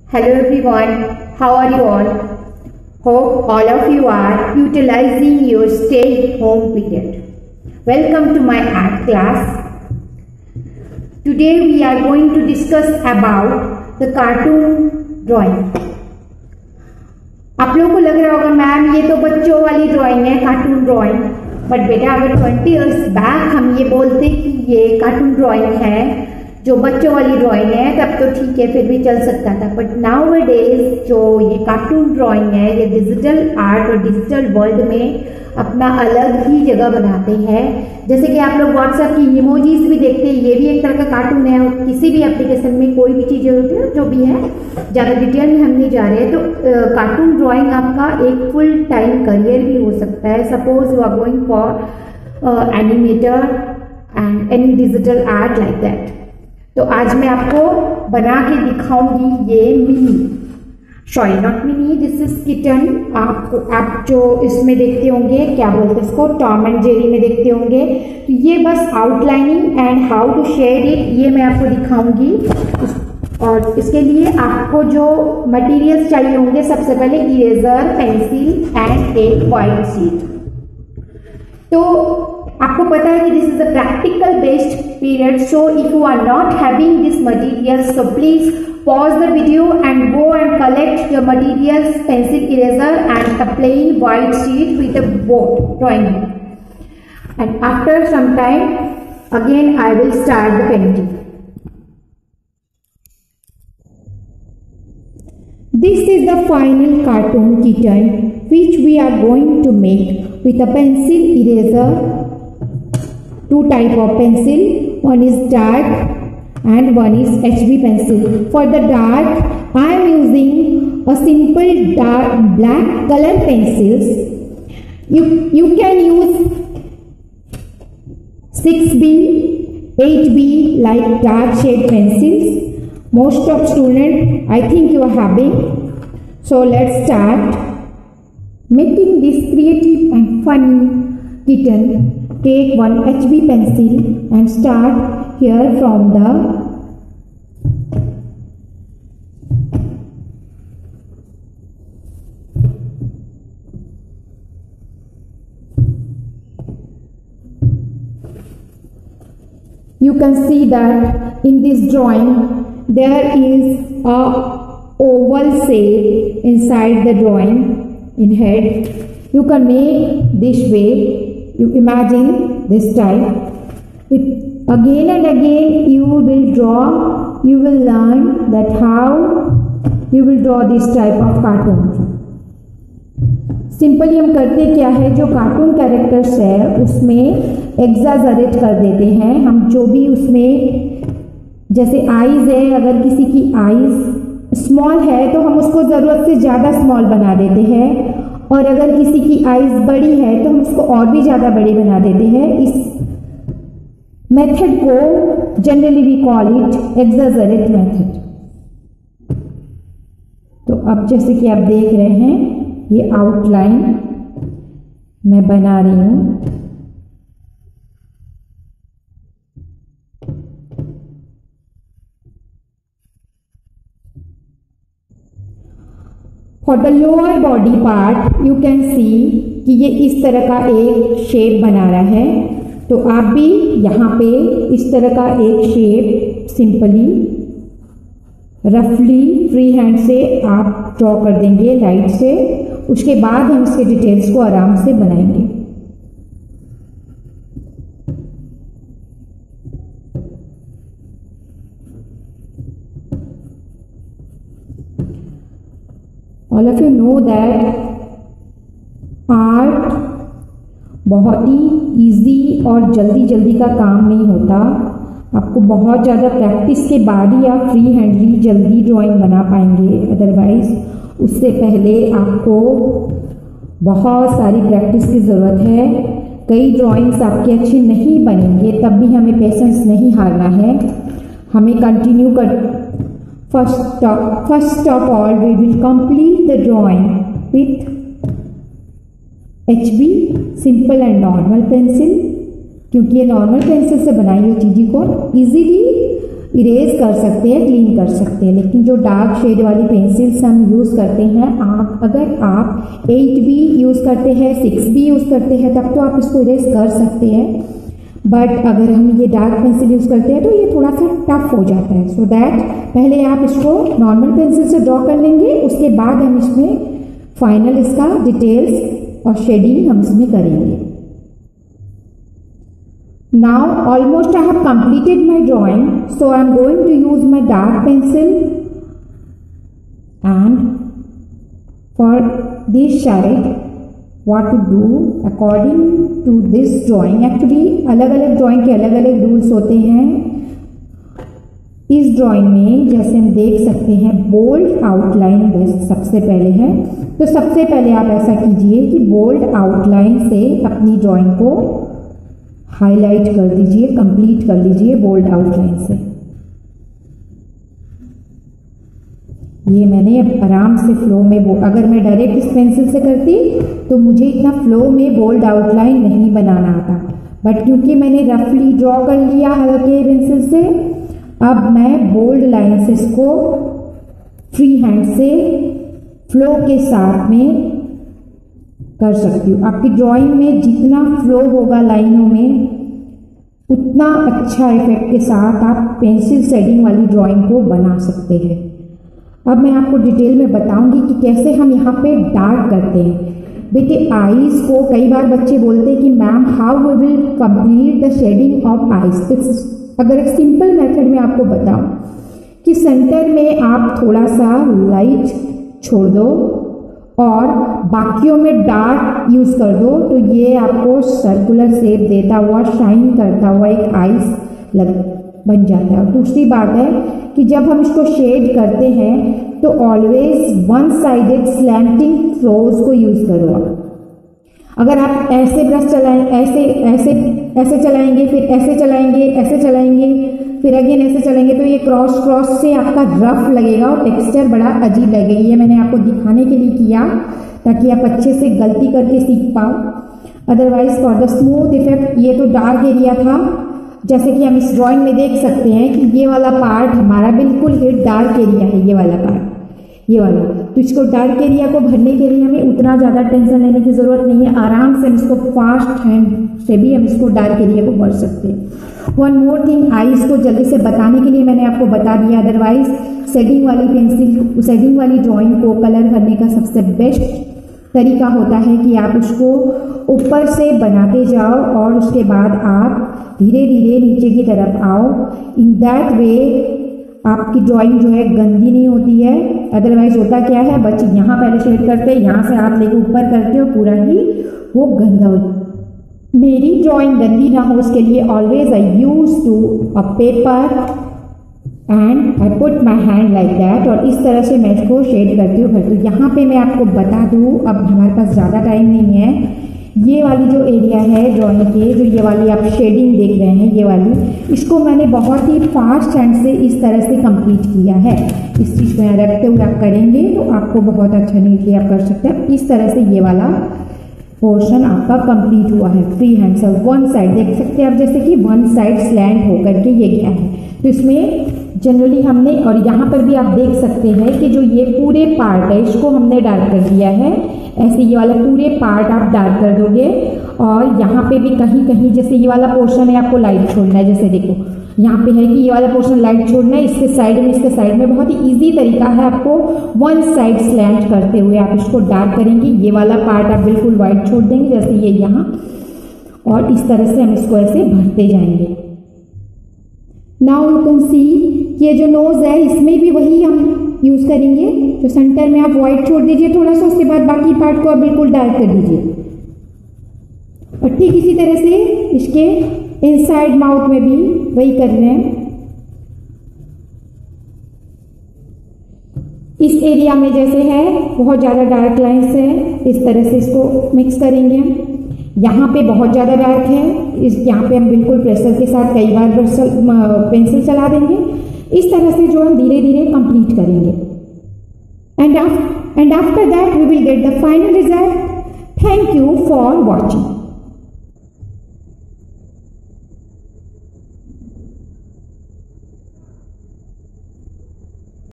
Hello everyone, how are you all? Hope all of you are utilizing your stay-home period. Welcome to my art class. Today we are going to discuss about the cartoon drawing. आप लोगों को लग रहा होगा ma'am ये तो बच्चों वाली ड्राइंग है, कार्टून ड्राइंग, बट बेटा अगर 20 इयर्स बैक हम ये बोलते कि ये कार्टून ड्राइंग है, जो बच्चों वाली ड्राइंग है, तब तो ठीक है, फिर भी चल सकता था. बट नाउअडेज जो ये कार्टून ड्राइंग है, ये डिजिटल आर्ट और डिजिटल वर्ल्ड में अपना अलग ही जगह बनाते हैं. जैसे कि आप लोग व्हाट्सएप की इमोजीज भी देखते हैं, ये भी एक तरह का कार्टून है. और किसी भी एप्लीकेशन में कोई भी चीज़ें होती है जो भी है, ज़्यादा डिटेल में हम नहीं जा रहे हैं. तो कार्टून ड्राइंग आपका एक फुल टाइम करियर भी हो सकता है. Suppose you are going for animator and any digital art like that. तो आज मैं आपको बना के दिखाऊंगी ये mini, sorry not mini, this is kitten. आपको आप जो इसमें देखते होंगे, क्या बोलते हैं इसको, टॉम एंड जेरी में देखते होंगे. तो ये बस outlining and how to shade it ये मैं आपको दिखाऊंगी. और इसके लिए आपको जो मटेरियल्स चाहिए होंगे, सबसे पहले इरेजर, पेंसिल एंड एक व्हाइट शीट. तो आपको पता है कि this is a practical based period, so if you are not having this material, so please pause the video and go and collect your materials, pencil, eraser and a plain white sheet with a board drawing board. And after some time again I will start the painting. This is the final cartoon kitten which we are going to make with a pencil, eraser, two type of pencil. One is dark and one is HB pencil. For the dark, I am using a simple dark black color pencils. You can use 6B, 8B like dark shade pencils. Most of students, I think you are having. So let's start making this creative and funny kitten. Take one HB pencil and start here from the you can see that in this drawing there is a oval shape inside the drawing in head. You can make this way, you imagine this type. Again and again you will draw, you will learn that how you will draw this type of cartoon. Simply हम करते क्या है, जो cartoon characters है उसमें exaggerate कर देते हैं हम. जो भी उसमें जैसे आईज है, अगर किसी की आईज स्मॉल है तो हम उसको ज़रूरत से ज़्यादा स्मॉल बना देते हैं, और अगर किसी की आईज बड़ी है तो हम उसको और भी ज़्यादा बड़ी बना देते हैं. इस मेथड को generally we call it exaggerate method. तो अब जैसे कि आप देख रहे हैं, ये आउटलाइन मैं बना रही हूं. For the lower body part you can see कि ये इस तरह का एक शेप बना रहा है. तो आप भी यहाँ पे इस तरह का एक शेप सिंपली रफली फ्री हैंड से आप ड्रॉ कर देंगे लाइट से. उसके बाद हम इसके डिटेल्स को आराम से बनाएंगे. All of you know that art बहुत ही इजी और जल्दी जल्दी का काम नहीं होता. आपको बहुत ज़्यादा प्रैक्टिस के बाद ही आप फ्री हैंडली जल्दी ड्राइंग बना पाएंगे. अदरवाइज उससे पहले आपको बहुत सारी प्रैक्टिस की ज़रूरत है. कई ड्राइंग्स आपके अच्छे नहीं बनेंगे, तब भी हमें पेशेंस नहीं हारना है, हमें कंटिन्यू कर. First of all we will complete the drawing with HB simple and normal pencil, क्योंकि ये नॉर्मल पेंसिल से बनाई हुई चीज़ों को इजीली इरेज कर सकते हैं, क्लीन कर सकते हैं। लेकिन जो डार्क शेड वाली पेंसिल्स हम यूज़ करते हैं, अगर आप 8 भी यूज़ करते हैं, 6 भी यूज़ करते हैं, तब तो आप इसको इरेज कर सकते हैं। बट अगर हम ये डार्क पेंसिल यूज़ करते हैं तो ये थोड़ा सा टफ हो जाता है। सो दैट पहले आप इसको नॉर्मल पेंसिल से ड्रॉ कर लेंगे, उसके बाद हम इसमें फाइनल इसका डिटेल्स और शेडिंग हम इसमें करेंगे। Now almost I have completed my drawing, so I am going to use my dark pencil, and for this side what to do according to this drawing। Actually अलग अलग drawing के अलग अलग rules होते हैं। इस ड्राइंग में जैसे हम देख सकते हैं बोल्ड आउटलाइन बेस्ट सबसे पहले है, तो सबसे पहले आप ऐसा कीजिए कि बोल्ड आउटलाइन से अपनी ड्राइंग को हाईलाइट कर दीजिए, कंप्लीट कर लीजिए बोल्ड आउटलाइन से। ये मैंने अब आराम से फ्लो में अगर मैं डायरेक्ट इस पेंसिल से करती तो मुझे इतना फ्लो में बोल्ड आउटलाइन नहीं बनाना आता, बट क्योंकि मैंने रफली ड्रॉ कर लिया हल्के पेंसिल से, अब मैं बोल्ड लाइन से इसको फ्री हैंड से फ्लो के साथ में कर सकती हूँ। आपकी ड्राइंग में जितना फ्लो होगा लाइनों में, उतना अच्छा इफेक्ट के साथ आप पेंसिल शेडिंग वाली ड्राइंग को बना सकते हैं। अब मैं आपको डिटेल में बताऊंगी कि कैसे हम यहाँ पे डार्क करते हैं। बेटे आईज को कई बार बच्चे बोलते हैं कि ma'am how we will complete the shading of eyes. अगर एक सिंपल मेथड में आपको बताऊं कि सेंटर में आप थोड़ा सा लाइट छोड़ दो और बाकियों में डार्क यूज कर दो, तो ये आपको सर्कुलर शेप देता हुआ, शाइन करता हुआ एक आईज बन जाता है। और दूसरी बात है कि जब हम इसको शेड करते हैं तो always one sided slanting flows को यूज करो। अगर आप ऐसे ब्रश चलाएं, ऐसे ऐसे ऐसे चलाएंगे, फिर ऐसे चलाएंगे, ऐसे चलाएंगे, फिर अगेन ऐसे चलेंगे, तो ये क्रॉस क्रॉस से आपका रफ लगेगा और टेक्सचर बड़ा अजीब लगेगा। ये मैंने आपको दिखाने के लिए किया ताकि आप अच्छे से गलती करके सीख पाओ। Otherwise for the smooth effect, ये तो डार्क एरिया था, जैसे कि हम इस ड्राइंग में देख सकते हैं कि ये वाला पार्ट हमारा बिल्कुल ही डार्क एरिया है, ये वाला पार्ट, ये वाला। तो इसको डार्क एरिया को भरने के लिए हमें उतना ज़्यादा टेंशन लेने की ज़रूरत नहीं है, आराम से हम इसको फास्ट हैंड से भी हम इसको डार्क एरिया को भर सकते हैं। वन मोर थिंग, आईज को जल्दी से बताने के लिए मैंने आपको बता दिया। अदरवाइज शेडिंग वाली पेंसिल, शेडिंग वाली ड्राइंग को कलर करने का सबसे बेस्ट तरीका होता है कि आप उसको ऊपर से बनाते जाओ और उसके बाद आप धीरे धीरे नीचे की तरफ आओ। इन दैट वे आपकी ड्राइंग जो है गंदी नहीं होती है। अदरवाइज होता क्या है, बच्चे यहाँ पहले शेड करते हैं, यहाँ से आप लेके ऊपर करते हो, पूरा ही वो गंदा हो जाता है। मेरी ड्राइंग गंदी ना हो उसके लिए always I use to a paper and I put my hand like that, और इस तरह से मैं इसको शेड करती हूँ। तो यहाँ पे मैं आपको बता दूँ, अब हमारे पास ज़्यादा टाइम नहीं है, ये वाली जो एरिया है ड्राइंग के, जो ये वाली आप शेडिंग देख रहे हैं, ये वाली, इसको मैंने बहुत ही फास्ट हैंड से इस तरह से कंप्लीट किया है। इस चीज़ को यहाँ रखते हुए आप करेंगे तो आपको बहुत अच्छा नीटली आप कर सकते हैं। इस तरह से ये वाला पोर्शन आपका कंप्लीट हुआ है फ्री हैंड से। वन साइड देख सकते हैं आप, जैसे कि वन साइड स्लैंट होकर के ये गया है। तो इसमें जनरली हमने, और यहाँ पर भी आप देख सकते हैं कि जो ये पूरे पार्ट है इसको हमने डार्क कर दिया है। ऐसे ये वाला पूरे पार्ट आप डार्क कर दोगे, और यहाँ पे भी कहीं कहीं जैसे ये वाला पोर्शन है आपको लाइट छोड़ना है। जैसे देखो यहाँ पे है कि ये वाला पोर्शन लाइट छोड़ना है, इसके साइड में, इसके साइड में बहुत ही इजी तरीका है। आपको वन साइड स्लैंट करते हुए आप इसको डार्क करेंगे। ये वाला पार्ट आप बिल्कुल वाइट छोड़ देंगे जैसे ये यहाँ, और इस तरह से हम इसको ऐसे भरते जाएंगे। नाउ यू कैन सी ये जो नोज है इसमें भी वही हम यूज करेंगे। जो सेंटर में आप व्हाइट छोड़ दीजिए थोड़ा सा, उसके बाद बाकी पार्ट को आप बिल्कुल डार्क कर दीजिए। और ठीक इसी तरह से इसके इनसाइड माउथ में भी वही कर रहे हैं। इस एरिया में जैसे है बहुत ज्यादा डार्क लाइंस है, इस तरह से इसको मिक्स करेंगे। यहाँ पे बहुत ज्यादा डार्क है, इस यहाँ पे हम बिल्कुल प्रेशर के साथ कई बार पेंसिल चला देंगे। इस तरह से जो हम धीरे धीरे कंप्लीट करेंगे। And after that we will get the final result. Thank you for watching.